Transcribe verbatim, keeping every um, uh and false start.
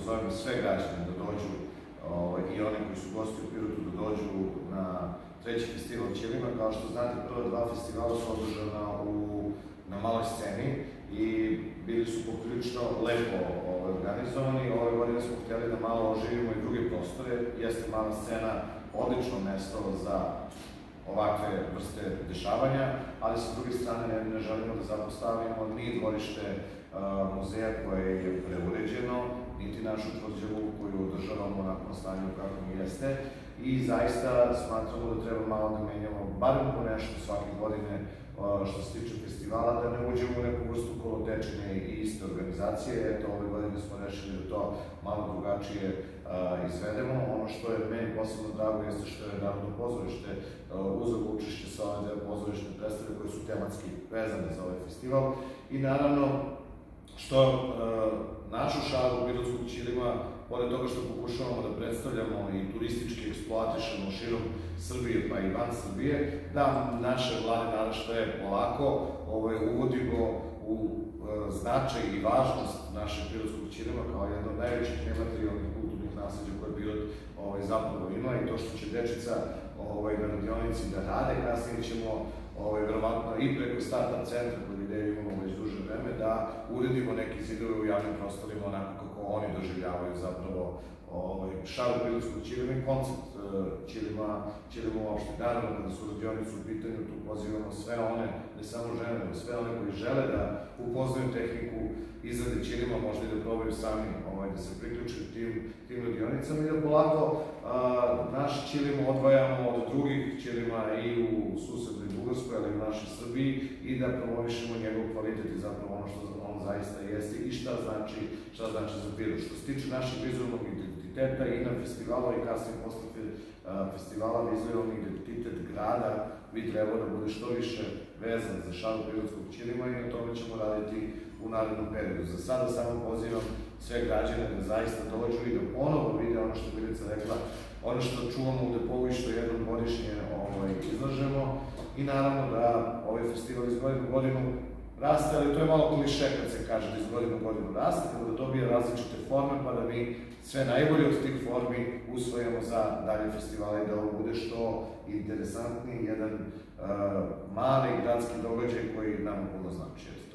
pozovem sve građane da dođu i one koji su gosti u Pirotu da dođu na treći festival Ćilima. Kao što znate, prva dva festivala su održana na maloj sceni i bili su poprilično lepo organizovani. Ove godine smo htjeli da malo oživimo i druge prostore. Jeste mala scena odlično mesto za ovakve vrste dešavanja, ali sa druge strane ne želimo da zapostavimo ni dvorište muzeja koje je preuređeno, niti našu tvrđavu koju održavamo u onakvom stanju kakvom jeste. I zaista smatramo da treba malo da menjamo barem po nešto svake godine što se tiče festivala, da ne uđemo u neku vrstu kolotečine i iste organizacije. Eto, ove godine smo rešili da to malo drugačije izvedemo. Ono što je meni posebno drago jeste što je Narodno pozorište uzelo učešće sa ove dve pozorišne predstave koje su tematski vezane za ovaj festival. I naravno, što našu šalu u Pirotskom Ćilima, pored toga što pokušavamo da predstavljamo i turistički eksploatišemo širom Srbije pa i van Srbije, da naše mlade naraštaje polako uvodimo u značaj i važnost našeg Pirotskog Ćilima kao jedno od najvećih nematerijalnih kulturnih nasljeđa koje Pirot zapravo ima, i to što će dečica na radionici da rade. Kasnije ćemo verovatno i preko start-up centra koji ideju imamo već duže vreme da uredimo neke zidove u javnim prostorima onako kako oni doživljavaju zapravo šalu Pirotskog Ćilima i koncept Ćilima uopšte. Naravno, kada su radionice u pitanju, tu pozivamo sve one, ne samo žene, nego sve one koji žele da upoznaju tehniku izrade Ćilima, možda i da probaju sami da se priključe tim radionicama i da polako naš Ćilim odvajamo od drugih Ćilima i u susednoj Bugarskoj, ali i u našoj Srbiji, i da promovišemo njegov kvalitet i zapravo ono što on zaista jeste i šta znači za Pirot. Što se tiče našeg vizualnog identiteta i na festivalu i kasnije posle festivala vizualni identitet grada bi trebao da bude što više vezan za šalu Pirotskog Ćilima i na tome ćemo raditi u narednom periodu. Za sada samo pozivam sve građane da zaista dođu i da ponovo vide ono što je Milica rekla, ono što čuvamo u Depovu i što jednom godišnje izlažemo, i naravno da ovaj festival iz godine u godinu raste, ali to je malo kliše kad se kaže da iz godine u godinu raste, kada da dobije različite forme, pa da mi sve najbolje od tih formi usvojamo za dalje festivale i da ovo bude što interesantniji, jedan mali gradski događaj koji nam puno znači.